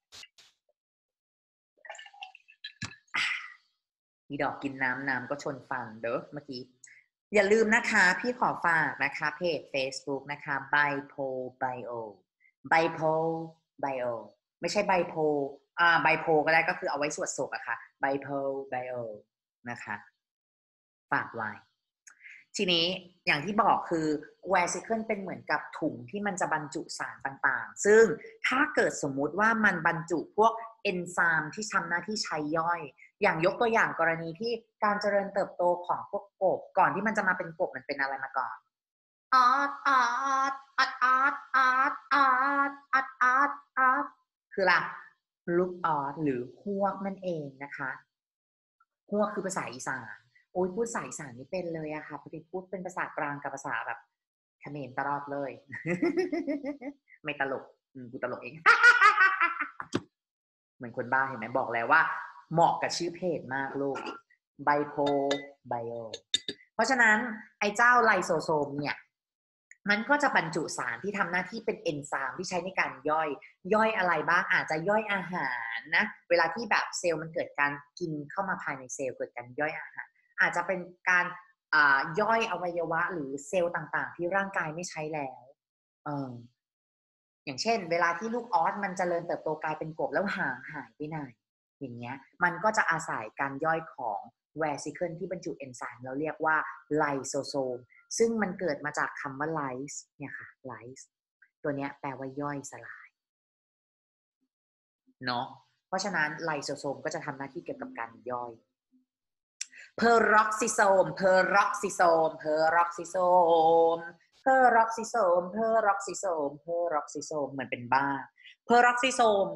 มีดอกกินน้ำก็ชนฟันเด้อเมื่อกี้อย่าลืมนะคะพี่ขอฝากนะคะเพจ Facebook นะคะ Bipo Bio ไม่ใช่ Bipo ก็ได้ก็คือเอาไว้สวดศพอะค่ะ Bio นะคะฝากไว้ทีนี้อย่างที่บอกคือ vesicle เป็นเหมือนกับถุงที่มันจะบรรจุสารต่างๆซึ่งถ้าเกิดสมมุติว่ามันบรรจุพวกเอนไซม์ที่ทำหน้าที่ใช้ย่อยอย่างยกตัวอย่างกรณีที่การเจริญเติบโตของพวกกบก่อนที่มันจะมาเป็นกบมันเป็นอะไรมาก่อนออดออดออดออดออดออดออดออดออดคืออะไรลูกออดหรือฮวกนั่นเองนะคะฮวกคือภาษาอีสานโอ้ยพูดภาษาอีสานไม่เป็นเลยอะค่ะปกติพูดเป็นภาษากลางกับภาษาแบบเขมรตลอดเลยไม่ตลกกูตลกเอง เหมือนคนบ้าเห็นไหมบอกแล้วว่าเหมาะกับชื่อเพจมากลูกไบโพไบโอเพราะฉะนั้นไอ้เจ้าไลโซโซมเนี่ยมันก็จะบรรจุสารที่ทำหน้าที่เป็นเอนไซม์ที่ใช้ในการย่อยอะไรบ้างอาจจะย่อยอาหารนะเวลาที่แบบเซลล์มันเกิดการกินเข้ามาภายในเซลล์เกิดการย่อยอาหารอาจจะเป็นการย่อยอวัยวะหรือเซลล์ต่างๆที่ร่างกายไม่ใช้แล้วอย่างเช่นเวลาที่ลูกออสมันเจริญเติบโตกลายเป็นกบแล้วหางหายไปไหนอย่างเงี้ยมันก็จะอาศัยการย่อยของแวซิเคิลที่บรรจุเอนไซม์เราเรียกว่าไลโซโซมซึ่งมันเกิดมาจากคำว่าไลซ์เนี่ยค่ะไลซ์ตัวเนี้ยแปลว่าย่อยสลายเนาะเพราะฉะนั้นไลโซโซมก็จะทำหน้าที่เกี่ยวกับการย่อยเพอร์ร็อกซิโซมเพอร์ร็อกซิโซมเพอร์ร็อกซิโซมเพอร์ร็อกซิโซมเพอร์ร็อกซิโซมเพอร์ร็อกซิโซมเหมือนเป็นบ้าเพอร์ร็อกซิโซม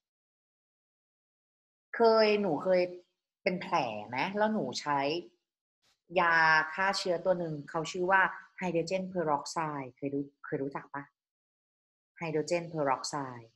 หนูเคยเป็นแผลไหมแล้วหนูใช้ยาฆ่าเชื้อตัวหนึ่งเขาชื่อว่าไฮโดรเจนเพอร์ร็อกไซด์เคยรู้จักปะไฮโดรเจนเพอร์ร็อกไซด์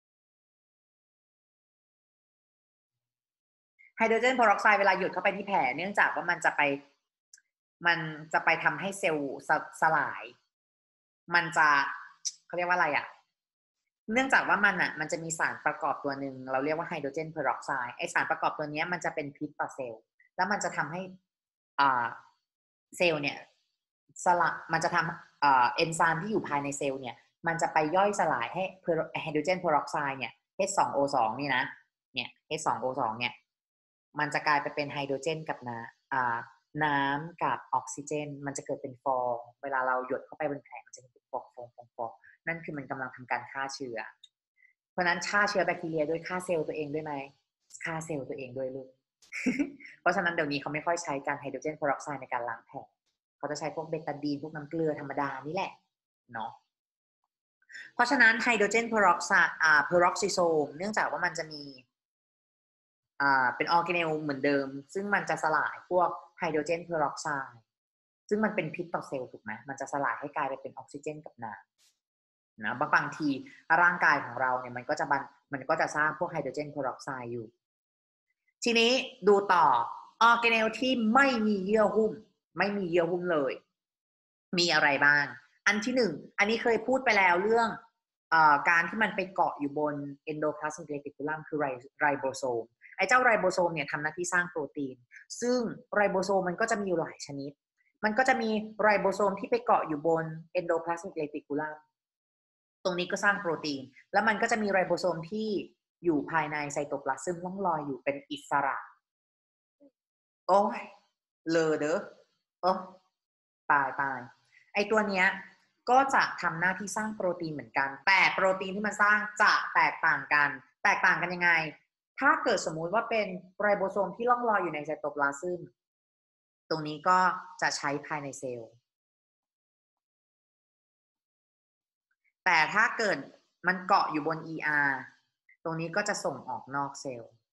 ไฮโดรเจนเพอร์ร็อกไซด์เวลาหยดเข้าไปที่แผลเนื่องจากว่ามันจะไปทำให้เซลล์สลายมันจะเขาเรียกว่าอะไรอ่ะเนื่องจากว่ามันจะมีสารประกอบตัวหนึ่งเราเรียกว่าไฮโดรเจนเพอร์ร็อกไซด์ไอสารประกอบตัวนี้มันจะเป็นพิษต่อเซลล์แล้วมันจะทำให้เซลล์เนี่ยมันจะทำเอนไซม์ที่อยู่ภายในเซลล์เนี่ยมันจะไปย่อยสลายให้ไฮโดรเจนเพอร์ร็อกไซด์เนี่ย H2O2 นี่นะเนี่ย H2O2 เนี่ยมันจะกลายไปเป็นไฮโดรเจนกับน้ำกับออกซิเจนมันจะเกิดเป็นฟองเวลาเราหยดเข้าไปบนแผลมันจะเป็นฟองนั่นคือมันกำลังทำการฆ่าเชื้อเพราะนั้นฆ่าเชื้อแบคทีเรียด้วยฆ่าเซลล์ตัวเองด้วยไหมฆ่าเซลล์ตัวเองด้วยลูก เพราะฉะนั้นเดี๋ยวนี้เขาไม่ค่อยใช้การไฮโดรเจนเพอร์ออกไซด์ในการล้างแผลเขาจะใช้พวกเบตาดีนพวกน้ำเกลือธรรมดานี่แหละเนาะเพราะฉะนั้นไฮโดรเจนเพอร์ออกไซด์เพอร์ออกซิโซมเนื่องจากว่ามันจะมีเป็นออร์แกเนลเหมือนเดิมซึ่งมันจะสลายพวกไฮโดรเจนเพอร์ออกไซด์ซึ่งมันเป็นพิษต่อเซลล์ถูกไหมมันจะสลายให้กลายไปเป็นออกซิเจนกับน้ำนะบางทีร่างกายของเราเนี่ยมันก็จะสร้างพวกไฮโดรเจนเพอร์ออกไซด์อยู่ทีนี้ดูต่อออร์แกเนลที่ไม่มีเยื่อหุ้มเลยมีอะไรบ้างอันที่หนึ่งอันนี้เคยพูดไปแล้วเรื่องการที่มันไปเกาะอยู่บน endoplasmic reticulum คือไรโบโซมไอ้เจ้าไรโบโซมเนี่ยทำหน้าที่สร้างโปรตีนซึ่งไรโบโซมมันก็จะมีอยู่หลายชนิดมันก็จะมีไรโบโซมที่ไปเกาะอยู่บน endoplasmic reticulum ตรงนี้ก็สร้างโปรตีนแล้วมันก็จะมีไรโบโซมที่อยู่ภายในไซโตพลาซึมล่องลอยอยู่เป็นอิสระโอ้ยเลอเด้อโอ้ตายไอตัวเนี้ยก็จะทำหน้าที่สร้างโปรตีนเหมือนกันแต่โปรตีนที่มันสร้างจะแตกต่างกันยังไงถ้าเกิดสมมุติว่าเป็นไรโบโซมที่ล่องลอยอยู่ในไซโตพลาซึมตรงนี้ก็จะใช้ภายในเซลล์แต่ถ้าเกิดมันเกาะอยู่บน ER ตรงนี้ก็จะส่งออกนอกเซลล์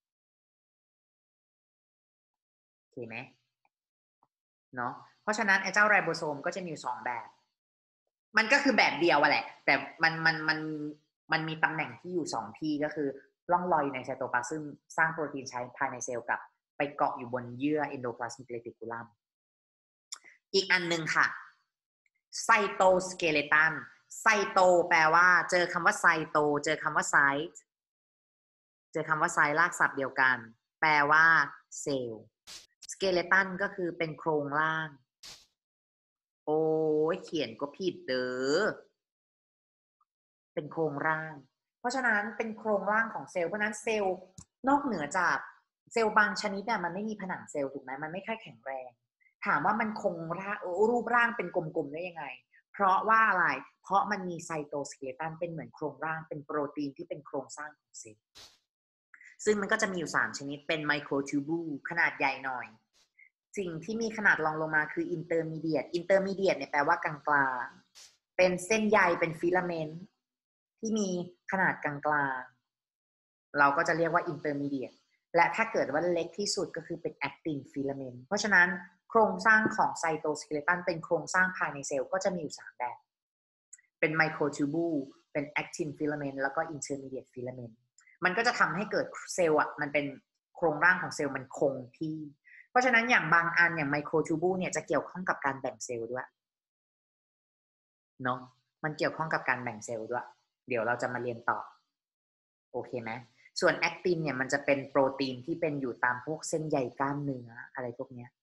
โอเคไหมเนาะเพราะฉะนั้นไอ้เจ้าไรโบโซมก็จะมีอยู่2แบบมันก็คือแบบเดียวอะแหละแต่มันมีตำแหน่งที่อยู่2ที่ก็คือล่องลอยอยู่ในไซโตพลาซึมสร้างโปรตีนใช้ภายในเซลล์กับไปเกาะอยู่บนเยื่อเอนโดพลาสมิกเรติคูลัมอีกอันหนึ่งค่ะไซโตสเกเลตันไซโตแปลว่าเจอคำว่าไซโตเจอคำว่าไซต์เจอคำว่าไซต์ลากศัพท์เดียวกันแปลว่าเซลล์สเกเลตันก็คือเป็นโครงร่างโอ้ยเขียนก็ผิดเด้อเป็นโครงร่างเพราะฉะนั้นเป็นโครงร่างของเซลล์เพราะนั้นเซลล์นอกเหนือจากเซลล์บางชนิดเนี่ยมันไม่มีผนังเซลล์ถูกไหมมันไม่ค่อยแข็งแรงถามว่ามันคงรูปร่างเป็นกลมๆได้ยังไงเพราะว่าอะไรเพราะมันมีไซโตสเคเลตันเป็นเหมือนโครงร่างเป็นโปรตีนที่เป็นโครงสร้างของเซลล์ซึ่งมันก็จะมีอยู่3ชนิดเป็นไมโครทูบูลขนาดใหญ่หน่อยสิ่งที่มีขนาดรองลงมาคืออินเตอร์มีเดียตเนี่ยแปลว่ากลางๆเป็นเส้นใยเป็นฟิลาเมนต์ที่มีขนาดกลางๆเราก็จะเรียกว่าอินเตอร์มีเดียตและถ้าเกิดว่าเล็กที่สุดก็คือเป็นแอคตินฟิลาเมนต์เพราะฉะนั้นโครงสร้างของไซโตสเคเลตันเป็นโครงสร้างภายในเซลล์ก็จะมีอยู่3แบบเป็นไมโครทูบูลเป็นแอคตินฟิลาเมนต์แล้วก็อินเตอร์มีเดียตฟิลาเมนต์มันก็จะทำให้เกิดเซลล์อ่ะมันเป็นโครงร่างของเซลล์มันคงที่เพราะฉะนั้นอย่างบางอันอย่างไมโครทูบูเนี่ยจะเกี่ยวข้องกับการแบ่งเซลล์ด้วยเนาะมันเกี่ยวข้องกับการแบ่งเซลล์ด้วยเดี๋ยวเราจะมาเรียนต่อโอเคไหมส่วนแอคตินเนี่ยมันจะเป็นโปรตีนที่เป็นอยู่ตามพวกเส้นใยกล้ามเนื้ออะไรพวกเนี้ย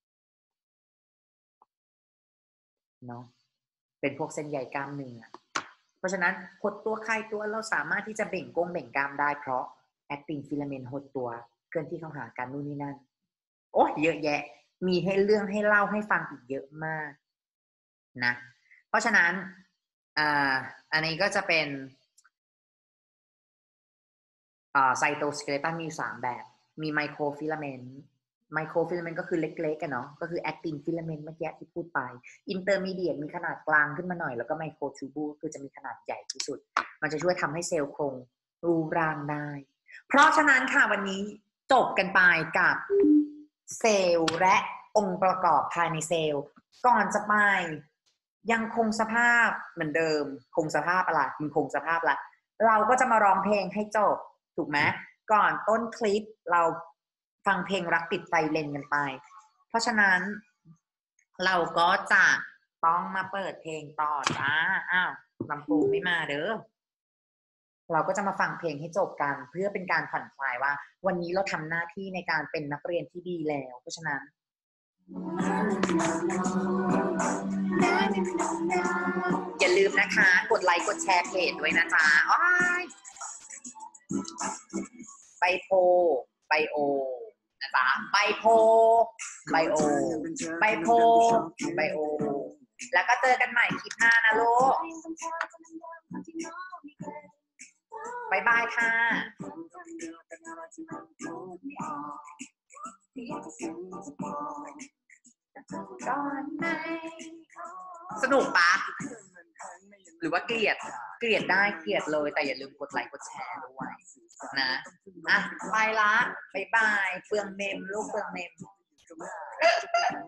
เนาะเป็นพวกเส้นใยกล้ามเนื้อเพราะฉะนั้นหดตัวคลายตัวเราสามารถที่จะเบ่งกล้ามได้เพราะแอคตินฟิลาเมนต์หดตัวเคลื่อนที่เข้าหากันนู่นนี่นั่นโอ้เยอะแยะมีให้เรื่องให้เล่าให้ฟังอีกเยอะมากนะเพราะฉะนั้นอันนี้ก็จะเป็นไซโตสเคเลตันมี3แบบมีไมโครฟิลาเมนต์ก็คือเล็กๆกันเนาะก็คือแอคตินฟิลาเมนต์เมื่อกี้ที่พูดไปอินเตอร์มีเดียตมีขนาดกลางขึ้นมาหน่อยแล้วก็ไมโครทูบูคือจะมีขนาดใหญ่ที่สุดมันจะช่วยทำให้เซลล์โครงรูปร่างได้เพราะฉะนั้นค่ะวันนี้จบกันไปกับเซลล์และองค์ประกอบภายในเซลล์ก่อนจะไปยังคงสภาพเหมือนเดิมคงสภาพอะไรมึงคงสภาพละเราก็จะมาร้องเพลงให้จบถูกไหมก่อนต้นคลิปเราฟังเพลงรักติดไฟเลนกันไปเพราะฉะนั้นเราก็จะต้องมาเปิดเพลงต่อจ้าอ้าวลำโพงไม่มาเด้อเราก็จะมาฟังเพลงให้จบกันเพื่อเป็นการผ่อนคลายว่าวันนี้เราทำหน้าที่ในการเป็นนักเรียนที่ดีแล้วเพราะฉะนั้นอย่าลืมนะคะกดไลค์กดแชร์เพจด้วยนะจ๊ะอ้ายไบโพไบโอนะจ๊ะไบโพไบโอไบโพไบโอแล้วก็เจอกันใหม่คลิปหน้านะลูกบายบายค่ะสนุกปะหรือว่าเกลียดได้เกลียดเลยแต่อย่าลืมกดไลค์กดแชร์ด้วยนะอ่ะไปละบายบายเปลืองเมมลูกเปลืองเมม